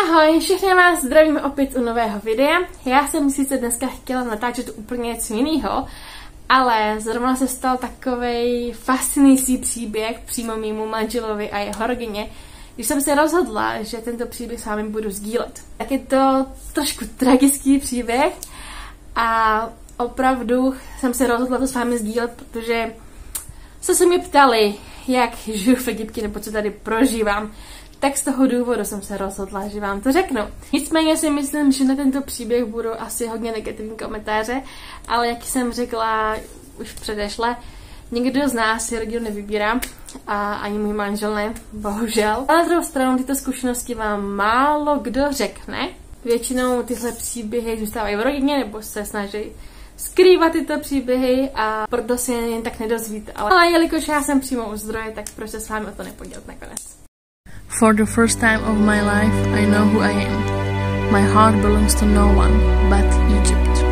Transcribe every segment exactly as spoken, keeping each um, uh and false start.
Ahoj, všechny vás zdravím opět u nového videa. Já jsem sice dneska chtěla natáčet úplně něco jiného, ale zrovna se stal takovej fascinující příběh přímo mému manželovi a jeho rodině, když jsem se rozhodla, že tento příběh s vámi budu sdílet. Tak je to trošku tragický příběh a opravdu jsem se rozhodla to s vámi sdílet, protože co se mě ptali, jak žiju v Egyptě nebo co tady prožívám, tak z toho důvodu jsem se rozhodla, že vám to řeknu. Nicméně si myslím, že na tento příběh budou asi hodně negativní komentáře, ale jak jsem řekla už předešle, nikdo z nás si rodinu nevybírá a ani můj manžel ne, bohužel. Ale na druhou stranu tyto zkušenosti vám málo kdo řekne. Většinou tyhle příběhy zůstávají v rodině nebo se snaží skrývat tyto příběhy a proto se jen tak nedozvíte. Ale, ale jelikož já jsem přímo u zdroje, tak proč se s vámi o to nepodělit nakonec. For the first time of my life, I know who I am. My heart belongs to no one but Egypt.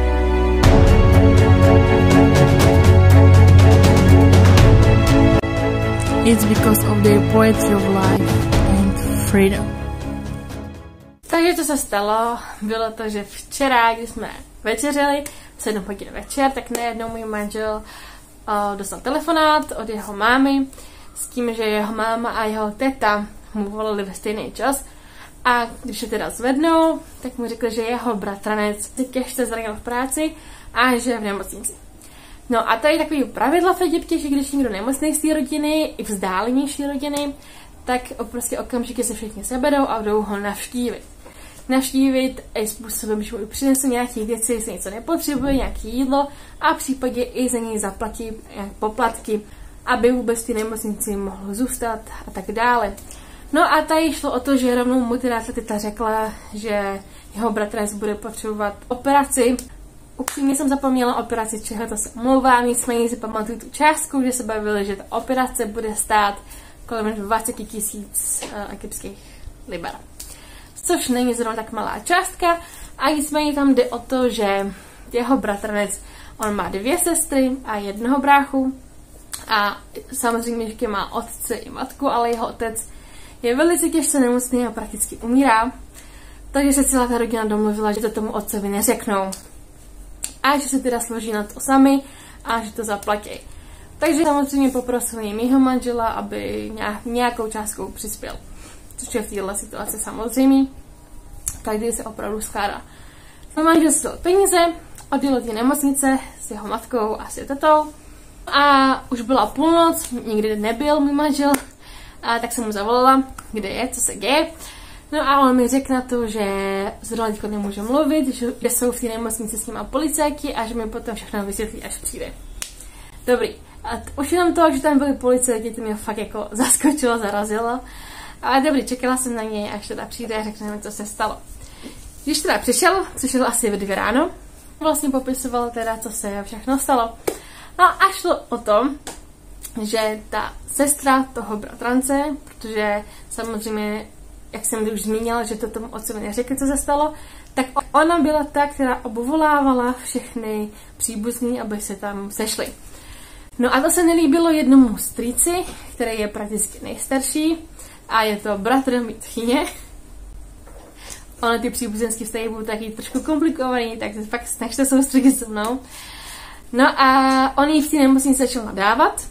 It's because of their poetry of life and freedom. Takže co se stalo, bylo to, že včera, když jsme večeřili, sedm hodin večer, tak najednou můj manžel uh, dostal telefonát od jeho mámy s tím, že jeho máma a jeho teta mu volali ve stejný čas a když se teda zvednou, tak mu řekl, že jeho bratranec se těžce zranil v práci a že je v nemocnici. No a to je takový pravidlo v Egyptě, že když někdo nemocný z té rodiny, i vzdálenější rodiny, tak prostě okamžitě se všichni seberou a jdou ho navštívit. Navštívit i způsobem, že mu přinesou nějaké věci, jestli něco nepotřebuje, nějaké jídlo a v případě i za něj zaplatí poplatky, aby vůbec v té nemocnici mohl zůstat a tak dále. No a tady šlo o to, že rovnou mu teda teta řekla, že jeho bratranec bude potřebovat operaci. Upřímně jsem zapomněla operaci, čeho to se omlouvám, nicméně si pamatuju tu částku, že se bavili, že ta operace bude stát kolem dvacet tisíc uh, egyptských liber. Což není zrovna tak malá částka a nicméně tam jde o to, že jeho bratranec, on má dvě sestry a jednoho bráchu a samozřejmě, že má otce i matku, ale jeho otec je velice těžce nemocný a prakticky umírá, takže se celá ta rodina domluvila, že to tomu otcovi neřeknou a že se teda složí na to sami a že to zaplatí. Takže samozřejmě poprosil jim jeho manžela, aby nějakou částkou přispěl, což je v této situaci samozřejmě, každý se opravdu skládá. No manžel si dal peníze, odjel do té nemocnice s jeho matkou a s tetou a už byla půlnoc, nikdy nebyl můj manžel. A tak jsem mu zavolala, kde je, co se děje. No a on mi řekl na to, že zrovna teďko nemůže mluvit, že jsou v té nemocnici s nima policajti a že mi potom všechno vysvětlí, až přijde. Dobrý. A už jenom to, že tam byli policajti, to mě fakt jako zaskočilo, zarazilo. Ale dobrý, čekala jsem na něj, až teda přijde a řekne mi, co se stalo. Když teda přišel, což bylo asi ve dvě ráno, vlastně popisoval teda, co se všechno stalo. No a šlo o to, že ta sestra toho bratrance, protože samozřejmě, jak jsem už zmínila, že to tomu otcovi neřekl, co se stalo, tak ona byla ta, která obvolávala všechny příbuzní, aby se tam sešli. No a to se nelíbilo jednomu strýci, který je prakticky nejstarší a je to bratr mý tchyně. Ono ty příbuzenský vztahy budou taky trošku komplikovaný, tak se fakt snažte soustředit se mnou. No a on jí v té nemocnici začal nadávat,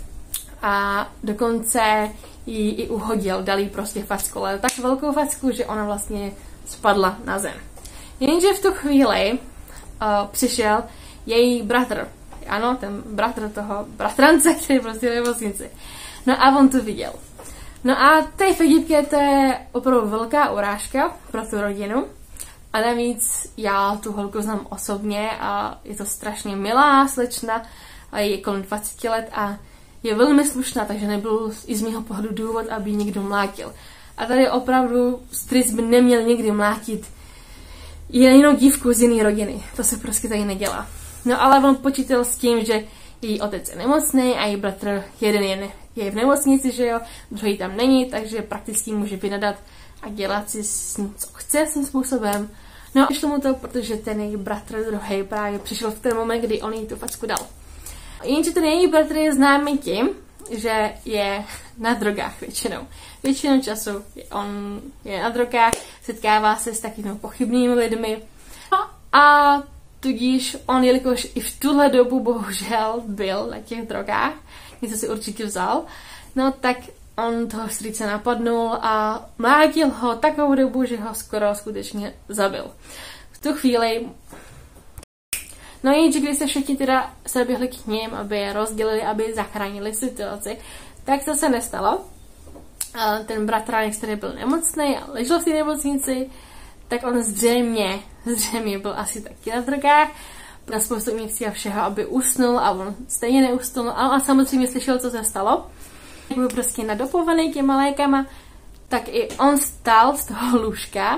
a dokonce ji i uhodil, dal jí prostě facku, ale tak velkou facku, že ona vlastně spadla na zem. Jenže v tu chvíli uh, přišel její bratr, ano, ten bratr toho bratrance, který prostě v nemocnici. No a on to viděl. No a tady v Egyptě to je opravdu velká urážka pro tu rodinu. A navíc já tu holku znám osobně a je to strašně milá slečna a je kolem dvacet let a je velmi slušná, takže nebyl i z mého pohledu důvod, aby ji někdo mlátil. A tady opravdu strýc by neměl nikdy mlátit jinou dívku z jiné rodiny. To se prostě tady nedělá. No ale on počítal s tím, že její otec je nemocný a její bratr jeden je, ne, je v nemocnici, že jo, druhý tam není, takže prakticky může vynadat a dělat si s ním, co chce svým způsobem. No a šlo mu to, protože ten její bratr druhý právě přišel v ten moment, kdy on jí tu facku dal. Jenže ten její bratr je známý tím, že je na drogách většinou. Většinou času on je na drogách, setkává se s takovými pochybnými lidmi a tudíž on, jelikož i v tuhle dobu bohužel byl na těch drogách, něco si určitě vzal, no tak on toho strýce napadnul a mlátil ho takovou dobu, že ho skoro skutečně zabil. V tu chvíli, no jenže když se všichni teda se běhli k ním, aby je rozdělili, aby zachránili situaci, tak to se nestalo. A ten bratránek, který byl nemocný a ležel v té nemocnici, tak on zřejmě, zřejmě byl asi taky na drogách, na spoustu injekcí a všeho, aby usnul a on stejně neusnul a on samozřejmě slyšel, co se stalo. Jak byl prostě nadopovaný těma lékama, tak i on stál z toho lůžka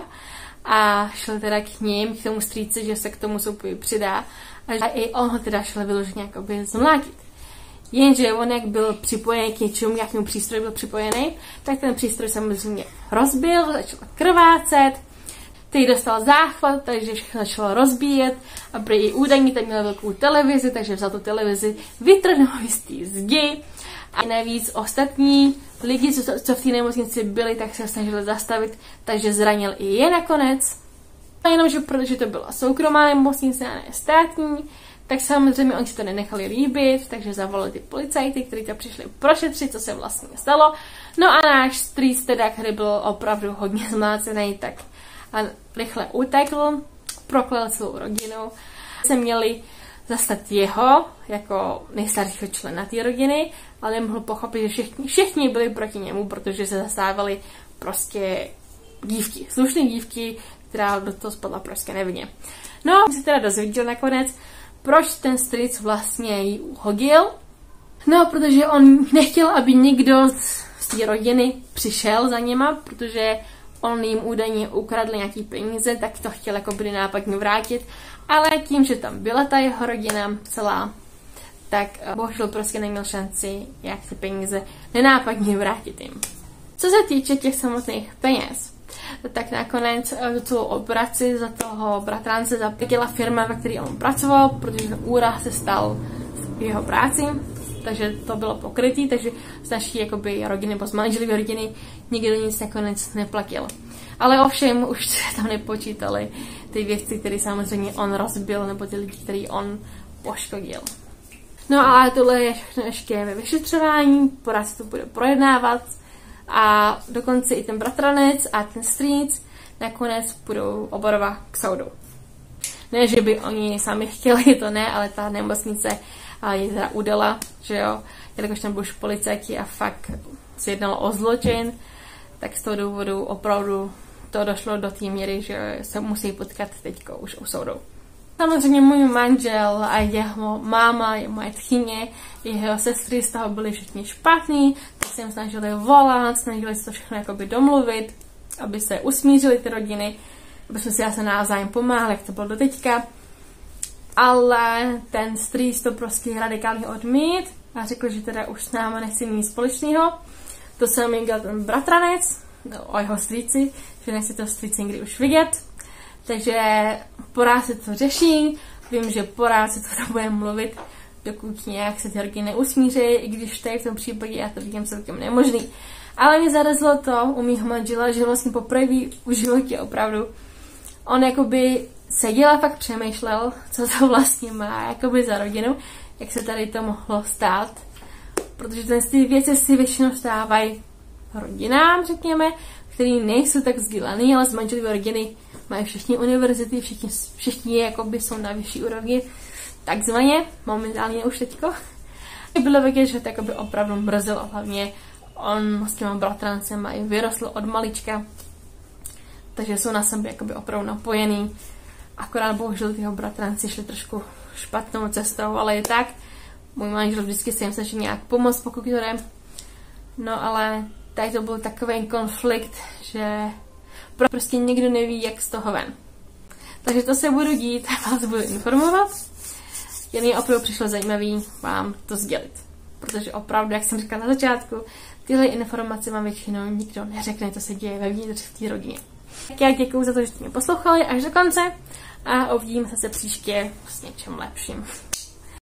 a šel teda k ním, k tomu strýci, že se k tomu soupoji přidá a i on ho teda šel vyloženě jakoby zmlátit. Jenže on, jak byl připojený k něčemu, nějakému přístroji byl připojený, tak ten přístroj samozřejmě rozbil, začal krvácet, teď dostal záchvat, takže všechno začalo rozbíjet a prý údajně tam měl velkou televizi, takže vzal tu televizi, vytrhnul z té zdi a navíc ostatní lidi, co, co v té nemocnici byli, tak se snažili zastavit, takže zranil i je nakonec. A jenomže protože to byla soukromá nemocnice a ne státní, tak samozřejmě oni si to nenechali líbit, takže zavolali ty policajty, kteří to přišli prošetřit, co se vlastně stalo. No a náš strýc teda, který byl opravdu hodně zmlácený, tak a rychle utekl, proklel celou rodinu. Se měli zastat jeho jako nejstaršího člena té rodiny, ale nemohl pochopit, že všichni, všichni byli proti němu, protože se zastávali prostě dívky, slušné dívky, která do toho spadla prostě nevinně. No, on se teda dozvěděl nakonec, proč ten strýc vlastně jí uhodil. No, protože on nechtěl, aby nikdo z té rodiny přišel za něma, protože on jim údajně ukradl nějaký peníze, tak to chtěl jako by nápadně vrátit, ale tím, že tam byla ta jeho rodina celá, tak bohužel prostě neměl šanci, jak ty peníze nenápadně vrátit jim. Co se týče těch samotných peněz, tak nakonec celou operaci za toho bratrance zaplatila firma, ve které on pracoval, protože ten úraz se stal v jeho práci, takže to bylo pokrytý, takže z naší jakoby rodiny nebo z manželové rodiny nikdo nic nakonec neplatil. Ale ovšem už se tam nepočítali ty věci, které samozřejmě on rozbil, nebo ty lidi, který on poškodil. No a tohle je všechno ještě ve vyšetřování, pořád se to bude projednávat a dokonce i ten bratranec a ten strýc nakonec budou oba dva k soudu. Ne, že by oni sami chtěli, to ne, ale ta nemocnice je teda udala, že jo, jelikož tam byli policajti a fakt se jednalo o zločin, tak z toho důvodu opravdu to došlo do té míry, že se musí potkat teďko už u soudu. Samozřejmě můj manžel a jeho máma, moje tchyně, jeho sestry z toho byly všichni špatný, tak se jim snažili volat, snažili se to všechno jakoby domluvit, aby se usmířili ty rodiny, aby jsme si asi navzájem pomáhali, jak to bylo do teďka. Ale ten strýc to prostě radikálně odmít a řekl, že teda už s náma nechci nic společného. To se mi dělal ten bratranec, no, o jeho strýci, že nechci to strýci někdy už vidět. Takže porád se to řeší, vím, že porád se to bude mluvit, dokud nějak se ty rodiny neusmíří, i když tady v tom případě já to vidím celkem nemožný. Ale mě zarazilo to u mýho manžela, že vlastně poprvé v životě opravdu on jakoby seděl a fakt přemýšlel, co to vlastně má jakoby za rodinu, jak se tady to mohlo stát. Protože ty věci si většinou stávají rodinám, řekněme, který nejsou tak vzdělaný, ale z manželové rodiny mají všichni univerzity, všichni, všichni jakoby jsou na vyšší úrovni, takzvaně, momentálně už teďko. Bylo vidět, že to jakoby opravdu mrzelo, hlavně on s těma bratrancema i vyrostl od malička, takže jsou na sebe jakoby opravdu napojený. Akorát bohužel tyho bratranci šli trošku špatnou cestou, ale je tak. Můj manžel vždycky se jim snaží nějak pomoct, pokud to jde. No ale tady to byl takový konflikt, že prostě nikdo neví, jak z toho ven. Takže to se budu dít a vás budu informovat. Jen je opravdu přišlo zajímavý vám to sdělit. Protože opravdu, jak jsem říkala na začátku, tyhle informace vám většinou nikdo neřekne, co se děje vevnitř v té rodině. Tak já děkuju za to, že jste mě poslouchali až do konce a uvidíme se příště s něčím lepším.